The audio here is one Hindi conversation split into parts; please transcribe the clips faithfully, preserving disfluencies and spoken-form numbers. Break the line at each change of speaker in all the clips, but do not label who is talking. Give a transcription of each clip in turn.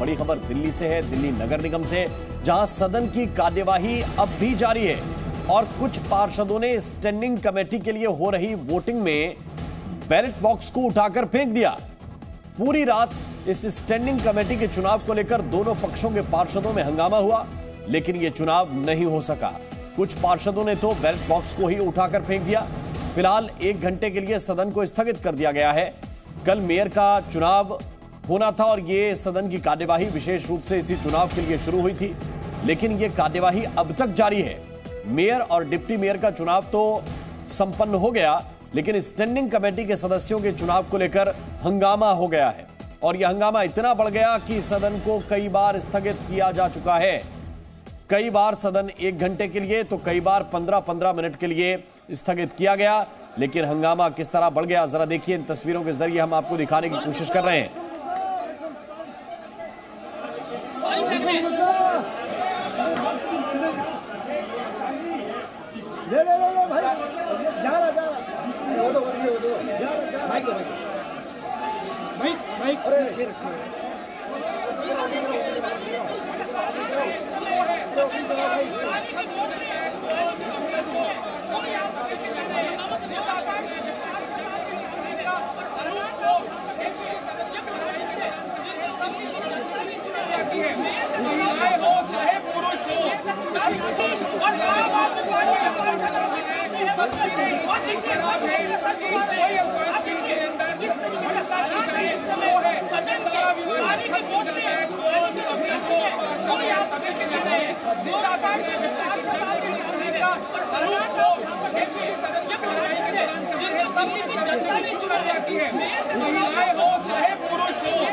बड़ी खबर दिल्ली से है, दिल्ली नगर निगम से, जहां सदन की कार्यवाही अब भी जारी है और कुछ पार्षदों ने स्टैंडिंग कमेटी के लिए हो रही वोटिंग में बैलेट बॉक्स को उठाकर फेंक दिया। पूरी रात इस स्टैंडिंग कमेटी के चुनाव को लेकर दोनों पक्षों के पार्षदों में हंगामा हुआ, लेकिन यह चुनाव नहीं हो सका। कुछ पार्षदों ने तो बैलेट बॉक्स को ही उठाकर फेंक दिया। फिलहाल एक घंटे के लिए सदन को स्थगित कर दिया गया है। कल मेयर का चुनाव होना था और ये सदन की कार्यवाही विशेष रूप से इसी चुनाव के लिए शुरू हुई थी, लेकिन ये कार्यवाही अब तक जारी है। मेयर और डिप्टी मेयर का चुनाव तो संपन्न हो गया, लेकिन स्टैंडिंग कमेटी के सदस्यों के चुनाव को लेकर हंगामा हो गया है और यह हंगामा इतना बढ़ गया कि सदन को कई बार स्थगित किया जा चुका है। कई बार सदन एक घंटे के लिए तो कई बार पंद्रह पंद्रह मिनट के लिए स्थगित किया गया, लेकिन हंगामा किस तरह बढ़ गया जरा देखिए। इन तस्वीरों के जरिए हम आपको दिखाने की कोशिश कर रहे हैं।
ले ले ले ले भाई जा रहा जा रहा वो तो वो तो माइक माइक माइक पीछे रखो।
चाहे पुरुष हो चाहे चाहे पुरुष हो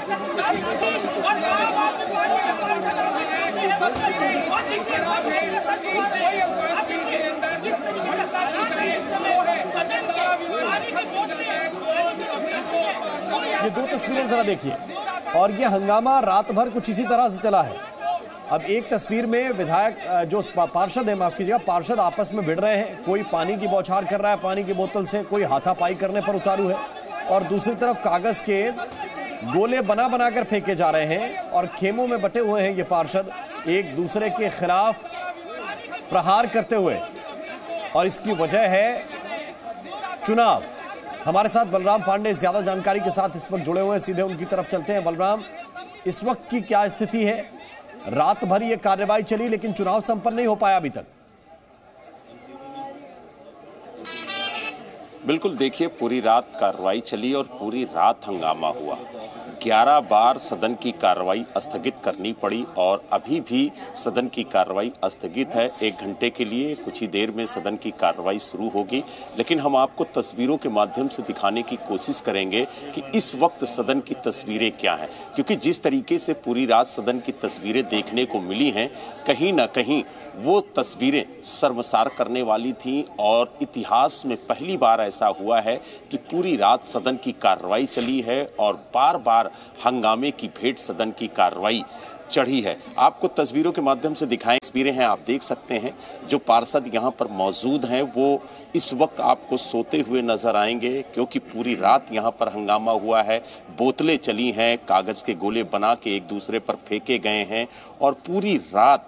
ये दो तस्वीरें जरा देखिए और ये हंगामा रात भर कुछ इसी तरह से चला है। अब एक तस्वीर में विधायक जो पार्षद है, माफ कीजिएगा, पार्षद आपस में भिड़ रहे हैं। कोई पानी की बौछार कर रहा है पानी की बोतल से, कोई हाथापाई करने पर उतारू है और दूसरी तरफ कागज के गोले बना बनाकर फेंके जा रहे हैं और खेमों में बटे हुए हैं ये पार्षद एक दूसरे के खिलाफ प्रहार करते हुए, और इसकी वजह है चुनाव। हमारे साथ बलराम पांडे ज्यादा जानकारी के साथ इस वक्त जुड़े हुए हैं, सीधे उनकी तरफ चलते हैं। बलराम, इस वक्त की क्या स्थिति है? रात भर ये कार्रवाई चली लेकिन चुनाव संपन्न नहीं हो पाया अभी तक।
बिल्कुल, देखिए पूरी रात कार्रवाई चली और पूरी रात हंगामा हुआ। ग्यारह बार सदन की कार्रवाई स्थगित करनी पड़ी और अभी भी सदन की कार्रवाई स्थगित है। एक घंटे के लिए कुछ ही देर में सदन की कार्रवाई शुरू होगी, लेकिन हम आपको तस्वीरों के माध्यम से दिखाने की कोशिश करेंगे कि इस वक्त सदन की तस्वीरें क्या हैं, क्योंकि जिस तरीके से पूरी रात सदन की तस्वीरें देखने को मिली हैं, कहीं ना कहीं वो तस्वीरें शर्मसार करने वाली थीं और इतिहास में पहली बार ऐसा हुआ है कि पूरी रात सदन की कार्रवाई चली है और बार बार हंगामे की भेंट सदन की कार्रवाई चढ़ी है। आपको तस्वीरों के माध्यम से दिखाएं, तस्वीरें हैं, आप देख सकते हैं। जो पार्षद यहां पर मौजूद हैं वो इस वक्त आपको सोते हुए नजर आएंगे, क्योंकि पूरी रात यहां पर हंगामा हुआ है। बोतलें चली हैं, कागज के गोले बना के एक दूसरे पर फेंके गए हैं और पूरी रात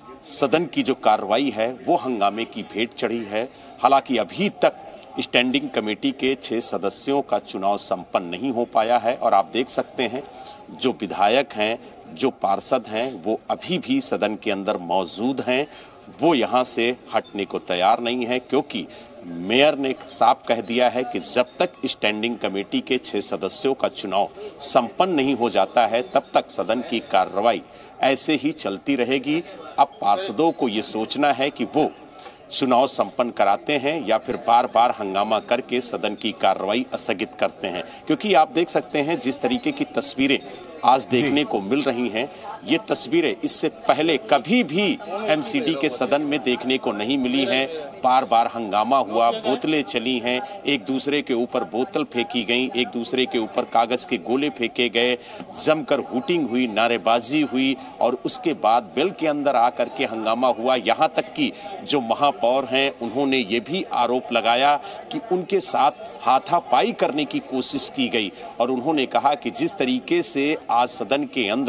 सदन की जो कार्रवाई है वो हंगामे की भेंट चढ़ी है। हालांकि अभी तक स्टैंडिंग कमेटी के छह सदस्यों का चुनाव संपन्न नहीं हो पाया है और आप देख सकते हैं जो विधायक हैं, जो पार्षद हैं, वो अभी भी सदन के अंदर मौजूद हैं। वो यहाँ से हटने को तैयार नहीं है, क्योंकि मेयर ने साफ कह दिया है कि जब तक स्टैंडिंग कमेटी के छह सदस्यों का चुनाव संपन्न नहीं हो जाता है तब तक सदन की कार्रवाई ऐसे ही चलती रहेगी। अब पार्षदों को ये सोचना है कि वो चुनाव संपन्न कराते हैं या फिर बार बार हंगामा करके सदन की कार्रवाई स्थगित करते हैं, क्योंकि आप देख सकते हैं जिस तरीके की तस्वीरें आज देखने को मिल रही हैं, ये तस्वीरें इससे पहले कभी भी एमसीडी के सदन में देखने को नहीं मिली हैं। बार बार हंगामा हुआ, बोतलें चली हैं, एक दूसरे के ऊपर बोतल फेंकी गई, एक दूसरे के ऊपर कागज के गोले फेंके गए, जमकर हूटिंग हुई, नारेबाजी हुई और उसके बाद बेल के अंदर आकर के हंगामा हुआ। यहाँ तक कि जो महापौर हैं उन्होंने ये भी आरोप लगाया कि उनके साथ हाथापाई करने की कोशिश की गई और उन्होंने कहा कि जिस तरीके से आज सदन के अंदर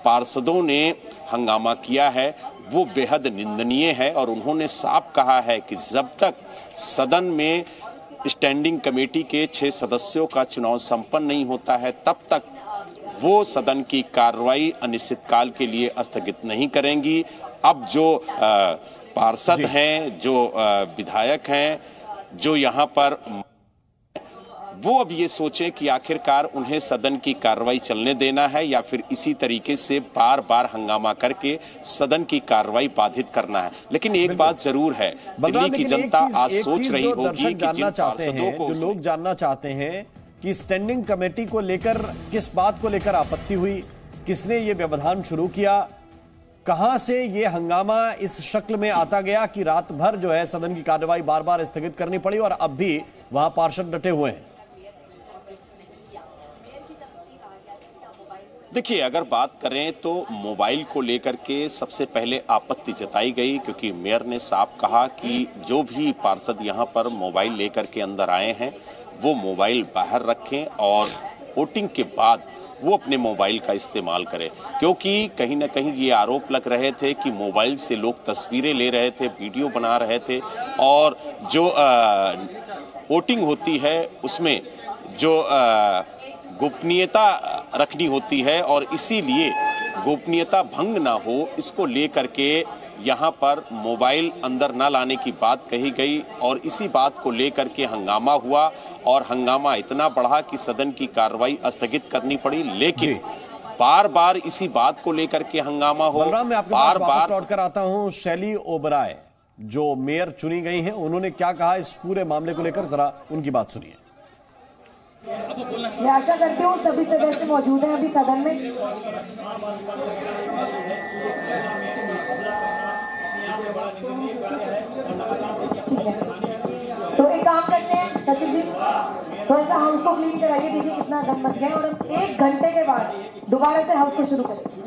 पार्षदों ने हंगामा किया है वो बेहद निंदनीय है और उन्होंने साफ कहा है कि जब तक सदन में स्टैंडिंग कमेटी के छह सदस्यों का चुनाव संपन्न नहीं होता है तब तक वो सदन की कार्रवाई अनिश्चितकाल के लिए स्थगित नहीं करेंगी। अब जो पार्षद हैं, जो विधायक हैं, जो यहाँ पर वो अब ये सोचें कि आखिरकार उन्हें सदन की कार्रवाई चलने देना है या फिर इसी तरीके से बार बार हंगामा करके सदन की कार्रवाई बाधित करना है। लेकिन एक बात जरूर है, दिल्ली की जनता आज सोच रही होगी कि जिन पार्षदों को
जो लोग जानना चाहते हैं कि स्टैंडिंग कमेटी को लेकर किस बात को लेकर आपत्ति हुई, किसने ये व्यवधान शुरू किया, कहां से ये हंगामा इस शक्ल में आता गया कि रात भर जो है सदन की कार्रवाई बार बार स्थगित करनी पड़ी और अब भी वहां पार्षद डटे हुए हैं।
देखिए, अगर बात करें तो मोबाइल को लेकर के सबसे पहले आपत्ति जताई गई, क्योंकि मेयर ने साफ कहा कि जो भी पार्षद यहां पर मोबाइल लेकर के अंदर आए हैं वो मोबाइल बाहर रखें और वोटिंग के बाद वो अपने मोबाइल का इस्तेमाल करें, क्योंकि कहीं ना कहीं ये आरोप लग रहे थे कि मोबाइल से लोग तस्वीरें ले रहे थे, वीडियो बना रहे थे और जो वोटिंग होती है उसमें जो आ, गोपनीयता रखनी होती है और इसीलिए गोपनीयता भंग ना हो इसको लेकर के यहाँ पर मोबाइल अंदर ना लाने की बात कही गई और इसी बात को लेकर के हंगामा हुआ और हंगामा इतना बढ़ा कि सदन की कार्रवाई स्थगित करनी पड़ी। लेकिन बार बार इसी बात को लेकर के हंगामा हो,
बलराम, मैं आपके
बार
पास वापस
बार
लौट कर आता हूं। शैली ओबराय जो मेयर चुनी गई हैं, उन्होंने क्या कहा इस पूरे मामले को लेकर, जरा उनकी बात सुनिए।
मैं आशा करती हूँ सभी सदस्य मौजूद हैं अभी सदन में। ठीक है, तो एक काम करते हैं सचिव जी, थोड़ा सा हाउस को क्लीन कराइए, देखिए कितना गंद मच गया और एक घंटे के बाद दोबारा से हाउस को शुरू करें।